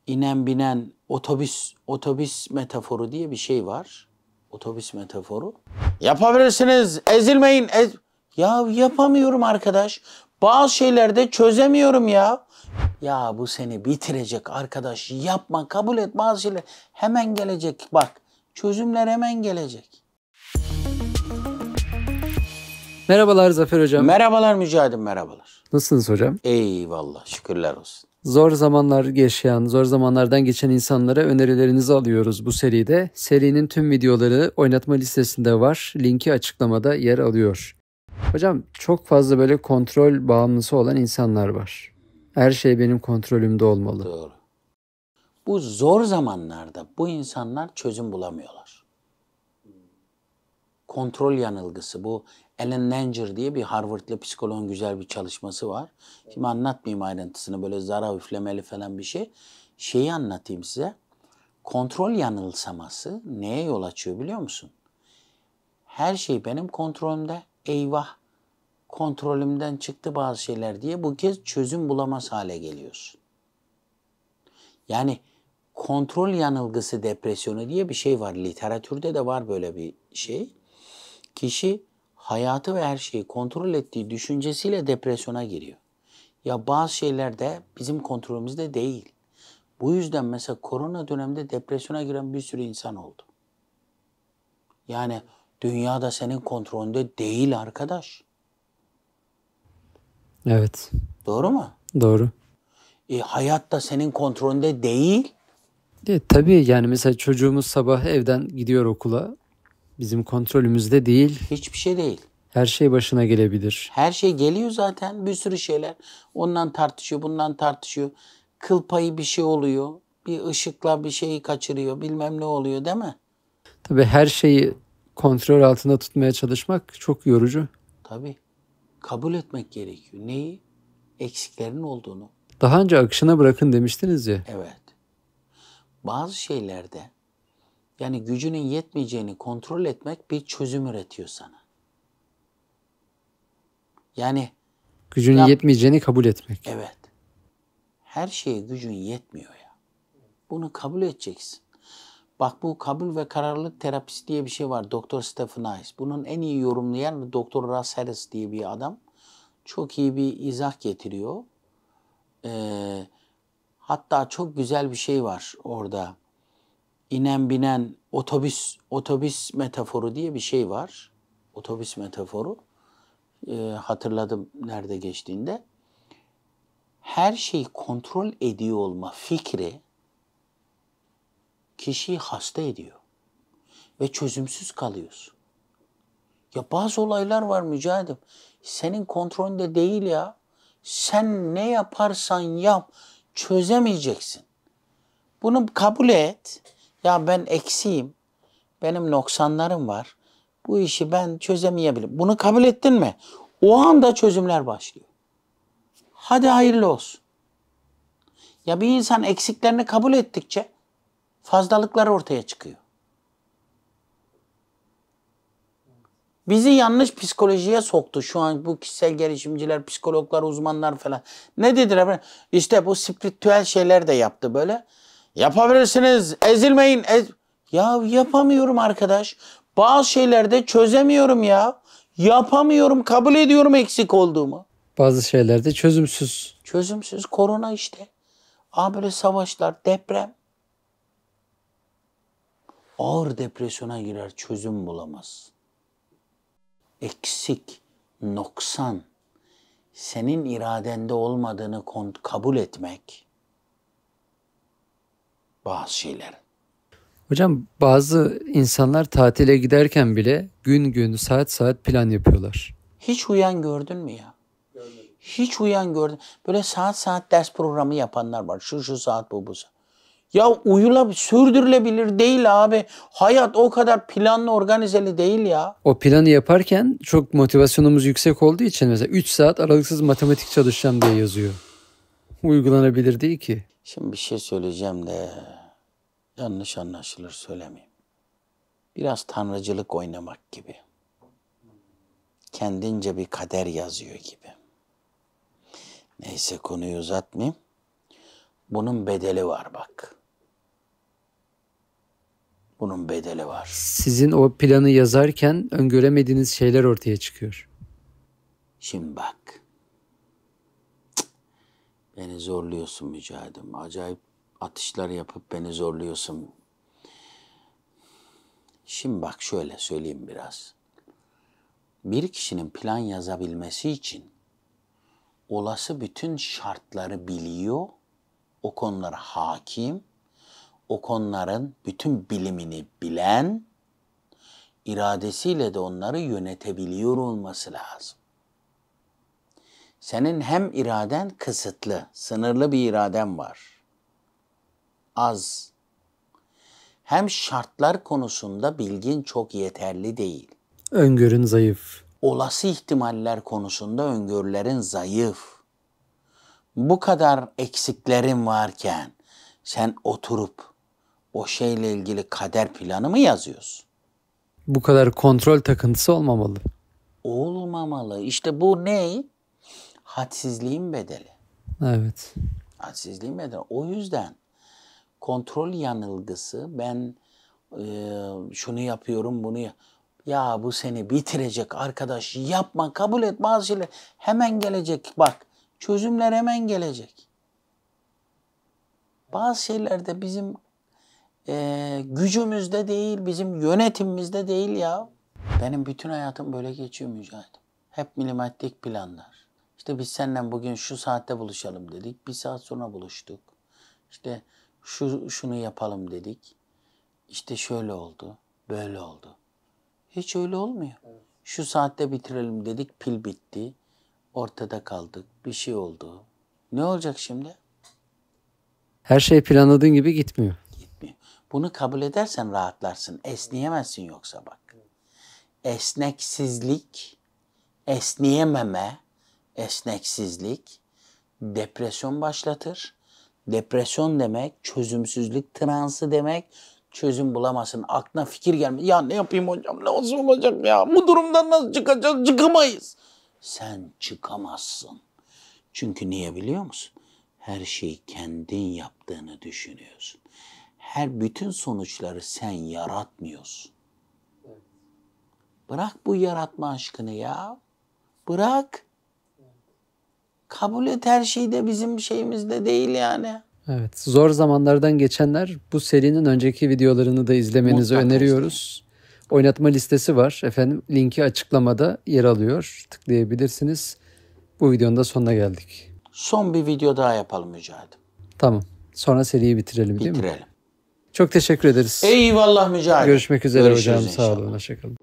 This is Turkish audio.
inen binen otobüs metaforu diye bir şey var. Otobüs metaforu. Yapabilirsiniz, ezilmeyin. Ya yapamıyorum arkadaş. Bazı şeylerde çözemiyorum ya. Ya bu seni bitirecek arkadaş. Yapma, kabul et bazı şeyler. Hemen gelecek bak. Çözümler hemen gelecek. Merhabalar Zafer Hocam. Merhabalar Mücahit'im, merhabalar. Nasılsınız hocam? Eyvallah, şükürler olsun. Zor zamanlar yaşayan, zor zamanlardan geçen insanlara önerilerinizi alıyoruz bu seride. Serinin tüm videoları oynatma listesinde var. Linki açıklamada yer alıyor. Hocam çok fazla böyle kontrol bağımlısı olan insanlar var. Her şey benim kontrolümde olmalı. Doğru. Bu zor zamanlarda bu insanlar çözüm bulamıyorlar. Kontrol yanılgısı bu. Alan Langer diye bir Harvard'lı psikoloğun güzel bir çalışması var. Şimdi anlatmayayım ayrıntısını, böyle zara üflemeli falan bir şey. Şeyi anlatayım size. Kontrol yanılsaması neye yol açıyor biliyor musun? Her şey benim kontrolümde. Eyvah, kontrolümden çıktı bazı şeyler diye bu kez çözüm bulamaz hale geliyorsun. Yani kontrol yanılgısı depresyonu diye bir şey var. Literatürde de var böyle bir şey. Kişi hayatı ve her şeyi kontrol ettiği düşüncesiyle depresyona giriyor. Ya bazı şeyler de bizim kontrolümüzde değil. Bu yüzden mesela korona döneminde depresyona giren bir sürü insan oldu. Yani dünyada senin kontrolünde değil arkadaş. Evet. Doğru mu? Doğru. Hayat da senin kontrolünde değil. Tabii yani mesela çocuğumuz sabah evden gidiyor okula. Bizim kontrolümüzde değil. Hiçbir şey değil. Her şey başına gelebilir. Her şey geliyor zaten, bir sürü şeyler. Ondan tartışıyor, bundan tartışıyor. Kıl payı bir şey oluyor. Bir ışıkla bir şeyi kaçırıyor, bilmem ne oluyor değil mi? Tabii her şeyi kontrol altında tutmaya çalışmak çok yorucu. Tabii. Kabul etmek gerekiyor. Neyi? Eksiklerin olduğunu. Daha önce akışına bırakın demiştiniz ya. Evet. Bazı şeylerde yani gücünün yetmeyeceğini kontrol etmek bir çözüm üretiyor sana. Yani Gücünün yetmeyeceğini kabul etmek. evet. Her şeye gücün yetmiyor ya. Bunu kabul edeceksin. Bak bu kabul ve kararlılık terapisi diye bir şey var. Dr. Stephen Hayes. Bunun en iyi yorumlayan Dr. Russ Harris diye bir adam. Çok iyi bir izah getiriyor. Hatta çok güzel bir şey var orada. İnen binen otobüs metaforu diye bir şey var. Otobüs metaforu. Hatırladım nerede geçtiğinde. Her şeyi kontrol ediyor olma fikri kişiyi hasta ediyor. Ve çözümsüz kalıyorsun. Ya bazı olaylar var Mücahit'im. Senin kontrolünde değil ya. Sen ne yaparsan yap çözemeyeceksin. Bunu kabul et. Ya ben eksiğim. Benim noksanlarım var. Bu işi ben çözemeyebilirim. Bunu kabul ettin mi? O anda çözümler başlıyor. Hadi hayırlı olsun. Ya bir insan eksiklerini kabul ettikçe fazlalıklar ortaya çıkıyor. Bizi yanlış psikolojiye soktu şu an bu kişisel gelişimciler, psikologlar, uzmanlar falan. Ne dediler? İşte bu spiritüel şeyler de yaptı böyle. Yapabilirsiniz, ezilmeyin. Ya yapamıyorum arkadaş. Bazı şeylerde çözemiyorum ya. Yapamıyorum, kabul ediyorum eksik olduğumu. Bazı şeylerde çözümsüz. Çözümsüz korona işte. Böyle savaşlar, deprem. Ağır depresyona girer, çözüm bulamaz. Eksik, noksan, senin iradende olmadığını kabul etmek bazı şeyler. Hocam bazı insanlar tatile giderken bile gün gün saat saat plan yapıyorlar. Hiç uyan gördün mü ya? Görmedim. Hiç uyan gördün. Böyle saat saat ders programı yapanlar var. Şu saat bu saat. Ya sürdürülebilir değil abi. Hayat o kadar planlı organizeli değil ya. O planı yaparken çok motivasyonumuz yüksek olduğu için mesela 3 saat aralıksız matematik çalışacağım diye yazıyor. Uygulanabilir değil ki. Şimdi bir şey söyleyeceğim de yanlış anlaşılır söylemeyeyim. Biraz tanrıcılık oynamak gibi. Kendince bir kader yazıyor gibi. Neyse konuyu uzatmayayım. Bunun bedeli var bak. Bunun bedeli var. Sizin o planı yazarken öngöremediğiniz şeyler ortaya çıkıyor. Şimdi bak. Beni zorluyorsun Mücahidim. Acayip atışlar yapıp beni zorluyorsun. Şimdi bak şöyle söyleyeyim biraz. Bir kişinin plan yazabilmesi için olası bütün şartları biliyor, o konulara hakim, o konuların bütün bilimini bilen, iradesiyle de onları yönetebiliyor olması lazım. Senin hem iraden kısıtlı, sınırlı bir iraden var. Az. Hem şartlar konusunda bilgin çok yeterli değil. Öngörün zayıf. Olası ihtimaller konusunda öngörülerin zayıf. Bu kadar eksiklerin varken sen oturup o şeyle ilgili kader planı mı yazıyorsun? Bu kadar kontrol takıntısı olmamalı. Olmamalı. İşte bu ne? Hadsizliğin bedeli. Evet. Hadsizliğin bedeli. O yüzden kontrol yanılgısı, ben şunu yapıyorum, bunu ya bu seni bitirecek arkadaş, yapma, kabul et, bazı şeyler hemen gelecek. Bak, çözümler hemen gelecek. Bazı şeyler de bizim gücümüzde değil, bizim yönetimimizde değil ya. Benim bütün hayatım böyle geçiyor Mücahit. Hep milimetrik planlar. İşte biz seninle bugün şu saatte buluşalım dedik. Bir saat sonra buluştuk. İşte şunu yapalım dedik. İşte şöyle oldu, böyle oldu. Hiç öyle olmuyor. Evet. Şu saatte bitirelim dedik, pil bitti. Ortada kaldık, bir şey oldu. Ne olacak şimdi? Her şey planladığın gibi gitmiyor. Gitmiyor. Bunu kabul edersen rahatlarsın. Esneyemezsin yoksa bak. Esneksizlik, esneyememe, esneksizlik depresyon başlatır. Depresyon demek çözümsüzlük transı demek. Çözüm bulamazsın. Aklına fikir gelmez. Ya ne yapayım hocam? Nasıl olacak ya? Bu durumdan nasıl çıkacağız? Çıkamayız. Sen çıkamazsın. Çünkü niye biliyor musun? Her şeyi kendin yaptığını düşünüyorsun. Bütün sonuçları sen yaratmıyorsun. Bırak bu yaratma aşkını ya. Bırak. Kabul et, her şey de bizim şeyimizde değil yani. Evet. Zor zamanlardan geçenler bu serinin önceki videolarını da izlemenizi Mutlaka öneriyoruz. Oynatma listesi var. Efendim linki açıklamada yer alıyor. Tıklayabilirsiniz. Bu videonun da sonuna geldik. Son bir video daha yapalım Mücahit. Tamam. Sonra seriyi bitirelim değil mi? Bitirelim. Çok teşekkür ederiz. Eyvallah Mücahit. Görüşmek üzere Görüşürüz hocam. Sağ inşallah. olun. Hoşça kalın.